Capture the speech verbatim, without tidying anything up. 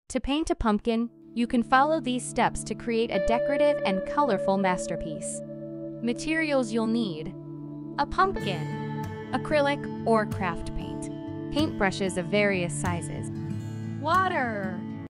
To paint a pumpkin, you can follow these steps to create a decorative and colorful masterpiece. Materials you'll need: a pumpkin, acrylic or craft paint, paintbrushes of various sizes, water,